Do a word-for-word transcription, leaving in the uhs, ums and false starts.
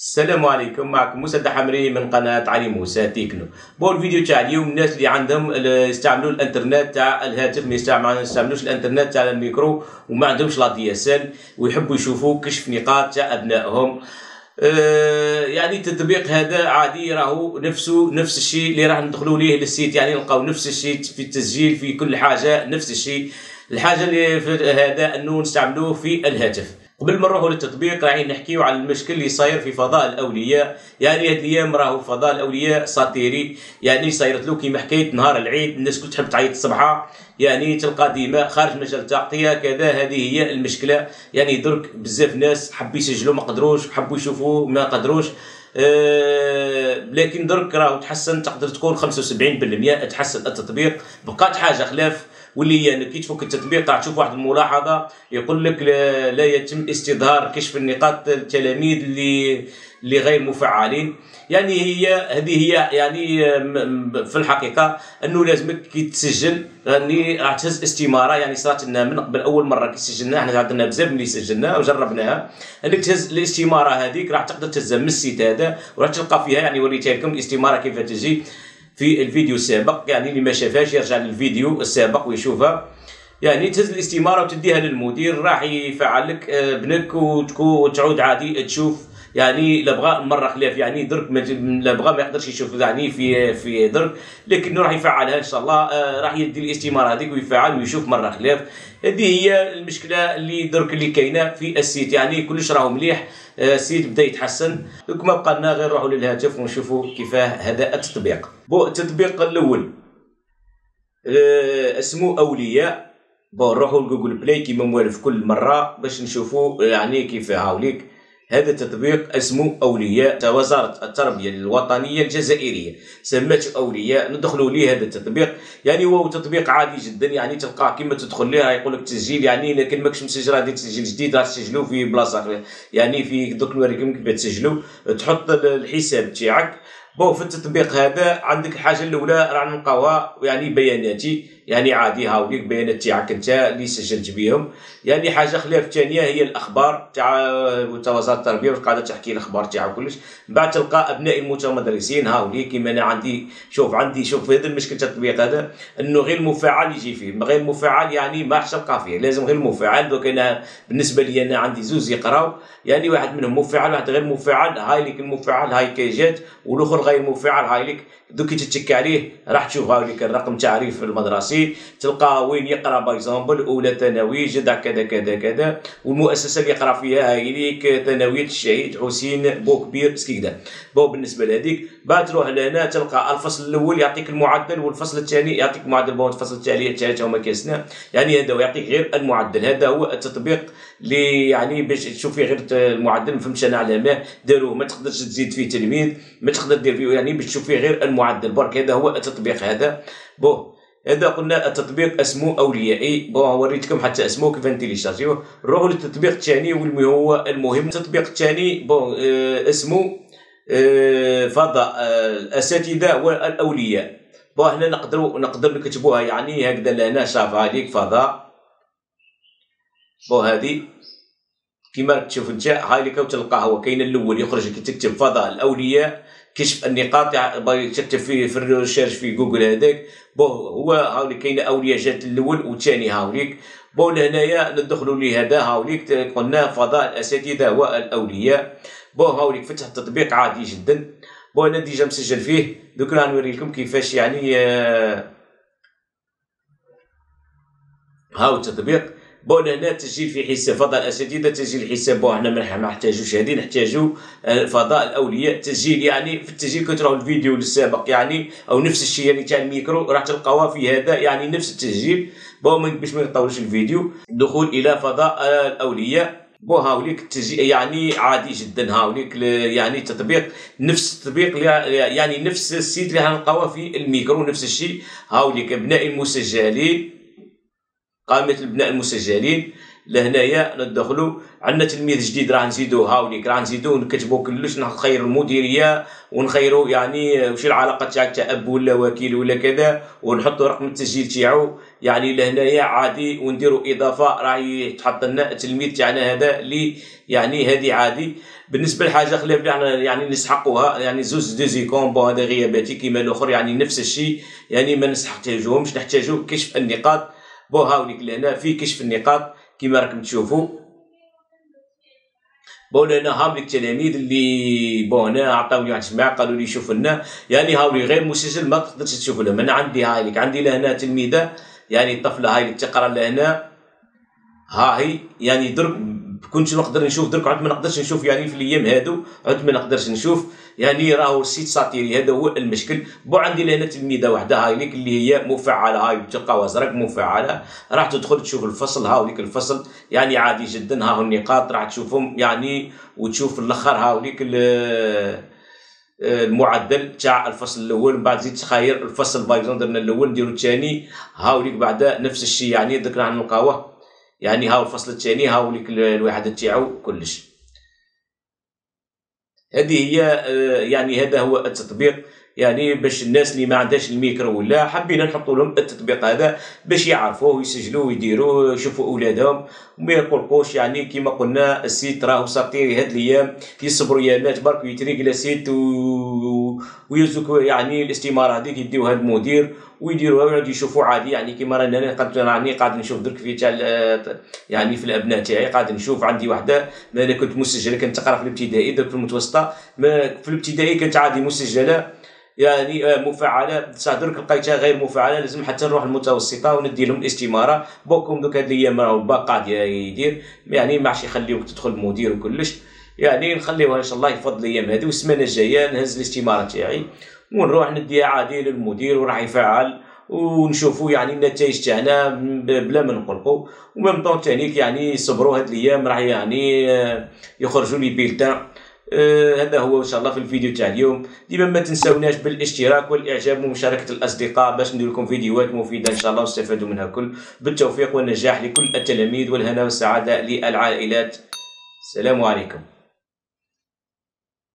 السلام عليكم، معكم موسى الدحمري من قناة علي موسى تكنو. بون الفيديو تاع اليوم الناس اللي عندهم يستعملوا الانترنت تاع الهاتف، ما يستعملوش الانترنت تاع الميكرو وما عندهمش لا دي اس ال ويحبوا يشوفوا كشف نقاط تاع ابنائهم. آه يعني التطبيق هذا عادي راهو نفسه نفس الشيء اللي راح ندخلوا ليه للسيت، يعني نلقاو نفس الشيء في التسجيل في كل حاجة نفس الشيء. الحاجة اللي في هذا انه نستعملوه في الهاتف. قبل ما نروحوا للتطبيق راح نحكيو على المشكل اللي صاير في فضاء الاولياء. يعني هاد الايام راهو فضاء الاولياء ساتيري، يعني صايرت له كيما حكايه نهار العيد، الناس كل تحب تعيط الصبحه، يعني تلقى ديما خارج مجال التغطيه كذا. هذه هي المشكله، يعني درك بزاف ناس حبوا يسجلوا ما قدروش، حبوا يشوفوا ما قدروش. أه لكن درك راهو تحسن، تقدر تكون خمسة وسبعين بالمئة تحسن التطبيق. بقات حاجه خلاف، واللي هي كي تفك التطبيق راح تشوف واحد الملاحظه يقول لك لا, لا يتم استظهار كشف النقاط التلاميذ اللي اللي غير مفعلين. يعني هي هذه هي يعني في الحقيقه انه لازمك كي تسجل راني راح تهز استماره. يعني صارت لنا من قبل اول مره كي سجلنا، احنا عندنا بزاف ملي سجلنا وجربناها، انك تهز الاستماره هذيك راح تقدر تهزها من السيت هذا وراح تلقى فيها، يعني وريتها لكم الاستماره كيف تجي في الفيديو السابق. يعني اللي ما شافهاش يرجع للفيديو السابق ويشوفها. يعني تهز الاستماره وتديها للمدير، راح يفعل لك ابنك وتعود عادي تشوف. يعني لا بغى مره خلاف، يعني درك لا بغى ما يقدرش يشوف يعني في في درك، لكنه راح يفعلها ان شاء الله. راح يدي الاستماره هذيك ويفعل ويشوف مره خلاف. هذه هي المشكله اللي درك اللي كاينه في السيت. يعني كلش راهو مليح، السيت بدا يتحسن. دوك ما بقى لنا غير نروحوا للهاتف ونشوفوا كيفاه هذا التطبيق. بو التطبيق الاول أه اسمه اولياء. بون نروحوا لجوجل بلاي كيما موالف كل مره باش نشوفوا يعني كيفاه. هاوليك هذا التطبيق اسمه اولياء، وزاره التربيه الوطنيه الجزائريه سمته اولياء. ندخلوا ليه هذا التطبيق. يعني هو تطبيق عادي جدا، يعني تلقاه كيما تدخل ليه راه يقول لك تسجيل، يعني لكن ماكش مسجل غادي تسجيل جديد، راح تسجلوا في بلاصه. يعني في دوك نوريكم كيف تسجلوا، تحط الحساب تاعك. بون في التطبيق هذا عندك الحاجه الاولى راح نلقاوها يعني بياناتي، يعني عادي هاوليك بيانات تاعك انت اللي سجلت بهم. يعني حاجه خلاف ثانيه هي الاخبار تاع وزاره التربيه، وقاعده تحكي الاخبار تاعها كلش. من بعد تلقى ابناء المتمدرسين هاوليك كيما انا عندي. شوف عندي شوف هذا المشكل تاع التطبيق هذا انه غير مفعل يجي فيه، غير مفعل يعني ما راحش تلقى فيه، لازم غير مفعل. دوك انا بالنسبه لي انا عندي زوز يقراو، يعني واحد منهم مفعل واحد غير مفعل. هاي ليك المفعل هاي كي جات، والاخر غير مفعل هاي ليك. دوك كي تتشك عليه راح تشوف هاوليك الرقم تعريف المدرسي، تلقى وين يقرا بايزامبل اولى ثانوي جدع كذا كذا كذا، والمؤسسه اللي يقرا فيها هاي ليك ثانويه الشهيد حسين بوكبير سكيكدا. بو بالنسبه لهذيك بعد تروح لهنا تلقى الفصل الاول يعطيك المعدل، والفصل الثاني يعطيك معدل. بو الفصل الثاني الثالث هما كيسنا، يعني هذا يعطيك غير المعدل. هذا هو التطبيق اللي يعني باش تشوف فيه غير المعدل. ما فهمتش انا على ما داروه، ما تقدرش تزيد فيه تلميذ، ما تقدر دير فيه يعني باش تشوف فيه غير المعدل برك. هذا هو التطبيق هذا. بو هذا قلنا التطبيق اسمه اوليائي. بون وريتكم حتى اسمه كيف نتيليشارجيوه. نروحوا للتطبيق الثاني واللي هو المهم. التطبيق الثاني بون آه اسمه آه فضاء آه الاساتذه والاولياء. بون هنا نقدروا نقدر نكتبوها يعني هكذا لهنا، شاف هذيك فضاء. بون هذه كيما تشوف انت هاي اللي تلقاه هو كاين الاول يخرج كي تكتب فضاء الاولياء كشف النقاط، تكتب في في الريشيرش في جوجل هذاك. بون هو هاوليك كاين اولياء جات الاول والثاني هاوليك. بون هنايا ندخلوا لهذا هاوليك قلنا فضاء الاساتذه والاولياء. بون هاوليك فتح التطبيق عادي جدا. بون انا ديجا مسجل فيه، دوك راه نوري لكم كيفاش يعني هاو التطبيق. بون هنا تسجيل في حساب فضاء الاساتذه، تسجيل حساب. بون حنا ما نحتاجوش هذه، نحتاجو فضاء الاولياء تسجيل. يعني في التسجيل كتراو الفيديو السابق يعني او نفس الشيء يعني تاع الميكرو راح تلقاوها في هذا، يعني نفس التسجيل. بون باش ما نطولش الفيديو، الدخول الى فضاء الاولياء. بو هاوليك التسجيل يعني عادي جدا. هاوليك يعني التطبيق نفس التطبيق يعني نفس السيت اللي غنلقاوها في الميكرو نفس الشيء. هاوليك ابناء المسجلين، قائمة الابناء المسجلين لهنايا ندخلوا عندنا تلميذ جديد راه نزيدوه هاوليك، راه نزيدوه نكتبوا كلش، نخيروا المديريه ونخيروا يعني واش العلاقه تاعك تاع اب ولا وكيل ولا كذا، ونحطوا رقم التسجيل تاعو يعني لهنايا عادي، ونديروا اضافه راح يتحط لنا التلميذ تاعنا هذا اللي يعني هذه عادي. بالنسبه لحاجه خلاف يعني نسحقوها يعني زوز ديزيكون بون هذا غياباتي كيما الاخر يعني نفس الشيء، يعني ما نحتاجوهمش، نحتاجو كشف النقاط. بو هاوليك لهنا في كشف النقاط كيما راكم تشوفوا. بون هنا هاوليك التلاميذ اللي بون هنا عطاوني واحد الجماعه قالوا لي شوف لنا يعني هاولي غير مسجل ما تقدرش تشوف لهم. انا عندي هاوليك عندي لهنا تلميذه يعني الطفله هاي اللي تقرا لهنا، ها هي يعني درك كنت نقدر نشوف درك عاد ما نقدرش نشوف يعني في الايام هادو عاد ما نقدرش نشوف يعني راهو السيت ساتيري هذا هو المشكل. بو عندي لهنا تلميذه وحده هاي ليك اللي هي مفعله، هاي تلقاو ازرق مفعله، راح تدخل تشوف الفصل هاوليك الفصل يعني عادي جدا. ها هو النقاط راح تشوفهم يعني، وتشوف الاخر هاوليك المعدل تاع الفصل الاول. من بعد زيد تخير الفصل بايزون درنا الاول نديرو الثاني هاوليك بعد نفس الشيء يعني درك راح نلقاوه يعني هاو الفصل الثاني هاوليك الوحدة تاعو كلش. هذه هي يعني هذا هو التطبيق يعني باش الناس اللي ما عندهاش الميكرو ولا حبينا نحطوا لهم التطبيق هذا باش يعرفوه ويسجلوه ويديروه يشوفوا اولادهم وما يقلقوش. يعني كما قلنا السيت راهو ساطيري هاد الايام، يصبروا يامات برك ويتريق سيت و... ويزوك يعني الاستماره هذيك يديوها المدير ويديروها ويعودوا يشوفوا عادي. يعني كيما راني انا قد راني قاعد نشوف درك في تاع يعني في الابناء تاعي قاعد نشوف عندي وحده ما انا كنت مسجله كنت تقرا في الابتدائي، درك في المتوسطه ما في الابتدائي كانت عادي مسجله يعني مفعله، بصح درك لقيتها غير مفعله لازم حتى نروح المتوسطه وندي لهم الاستماره. بوكم دوك هاد الايام راهو الباك قاعد يدير يعني ما عادش يخليوك تدخل المدير وكلش، يعني نخليوها ان شاء الله يفضل الايام هذه. والسمانه الجايه نهز الاستماره تاعي ونروح نديها عادي للمدير وراح يفعل ونشوفوا يعني النتائج تاعنا بلا ما نقلقوا. وميم طون تانيك يعني صبروا هاد الايام راح يعني يخرجوا لي بيلتان. آه هذا هو ان شاء الله في الفيديو تاع اليوم. ديما ما تنساوناش بالاشتراك والاعجاب ومشاركه الاصدقاء باش ندير لكم فيديوهات مفيده ان شاء الله واستفادوا منها كل. بالتوفيق والنجاح لكل التلاميذ والهنا والسعاده للعائلات. السلام عليكم.